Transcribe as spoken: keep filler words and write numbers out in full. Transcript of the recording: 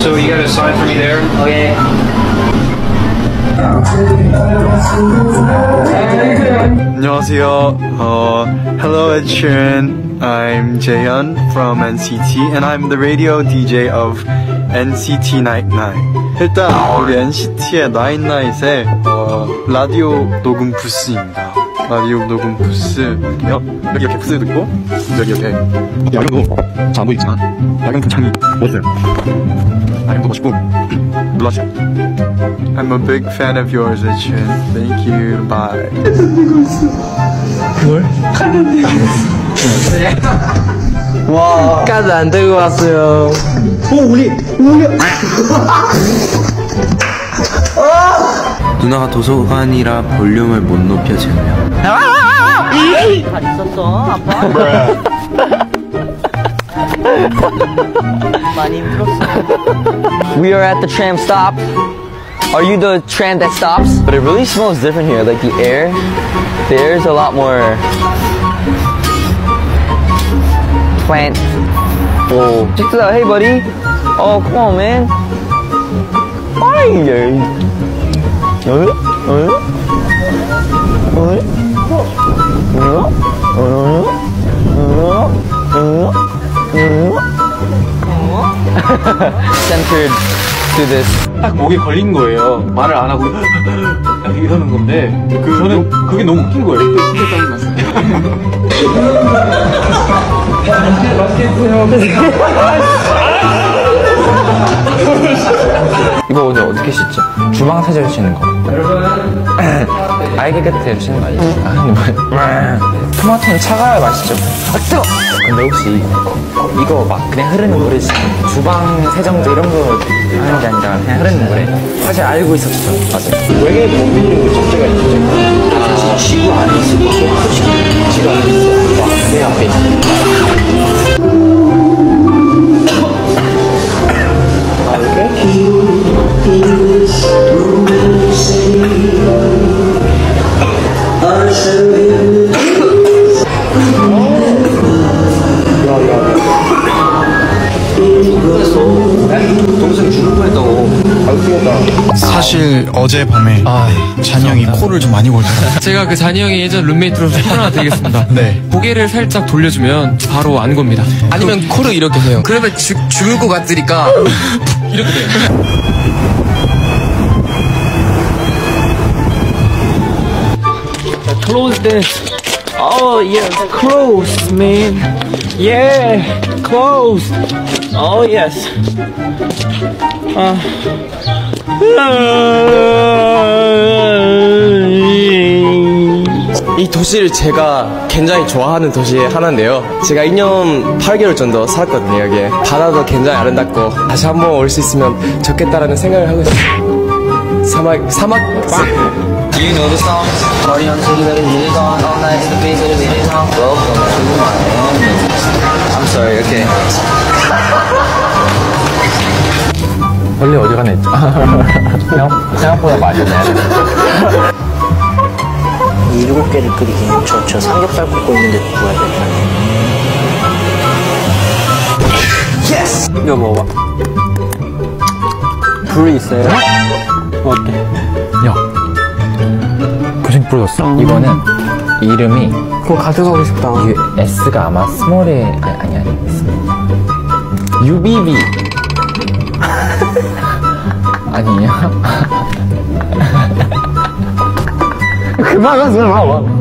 So you gotta sign for me there. Okay. 안녕하세요. Uh, hello Ed Sheeran. I'm Jaehyun from N C T and I'm the radio D J of N C T Night Night. 일단 우리 N C T의 Night Night의 어, 라디오 녹음 부스입니다. 라디오 녹음 부스 여기 이렇게 부스도 있고 여기 이렇게 야경도 잘 안 보이지만 야경 굉장히 멋져요. 야경도 멋있고 놀라죠. I'm a big fan of yours, Ed Sheeran. Thank you. Bye. 뭘? 카드 들고 왔어. 와, 카드 안 들고 왔어요. 오, 우리, 우리. 누나가 도서관이라 볼륨을 못 높여주네요. 잘 있었어, 아빠? 많이 힘들었어. We are at the tram stop. Are you the tram that stops? But it really smells different here. Like the air, the air is a lot more plant. Oh, check this out. Hey, buddy. Oh, come on, man. Why? Centered to this. 딱 목에 걸린 거예요. 말을 안 하고 이러는 건데 그 저는 그게 너무 웃긴 거예요. 진짜 짜증났어요. 이거 오늘 어떻게 씻죠? 주방 세제로 씻는 거. 알게 끝에 씻는 거 아니지? 아, 근데 뭐. 토마토는 차가워야 맛있죠? 아, 뜨거! 근데 혹시 이거 막 그냥 흐르는 물에 주방 세정제 이런 거 하는 게 아니라 그냥 흐르는 물에 사실 알고 있었죠. 맞아요. 외계에 못 믿는 그 적재가 있죠. 아, 지구 안에 있을 것도 지구 안에 있어. 와, 내 앞에 있어. 사실 어젯밤에 아, 잔이 형이 코를 좀 많이 골더라고요. 제가 그 잔이 형이 예전 룸메이트로서 하나 드리겠습니다. 네. 고개를 살짝 돌려주면 바로 안 겁니다. 아니면 코를 이렇게 해요. 그러면 죽, 죽을 것 같으니까 이렇게 돼요. Close this. Oh yeah, close, man. Yeah, close. Oh yes. Uh. 이 도시를 제가 굉장히 좋아하는 도시의 하나인데요. 제가 이 년 팔 개월 정도 살았거든요. 여기에 바다도 굉장히 아름답고 다시 한번 올 수 있으면 좋겠다라는 생각을 하고 있어요. 사막 사막. Do you know the song? Party on city that is really gone. All night the beat that is really gone. Welcome to Miami. I'm sorry. Okay. 원래 어디 가나 했죠? 생각보다 맛있네. 일곱 개를 끓이긴 저, 저 삼겹살 굽고 있는데 구워야 돼. 예스! 이거 먹어봐. 불이 있어요? 어때? 야, 고생 부러졌어. 음. 이거는 이름이 그거 가져가고 싶다. 이게 S가 아마 스몰에 아니 아니 아니 유비비 아니에요? 그만하지 마.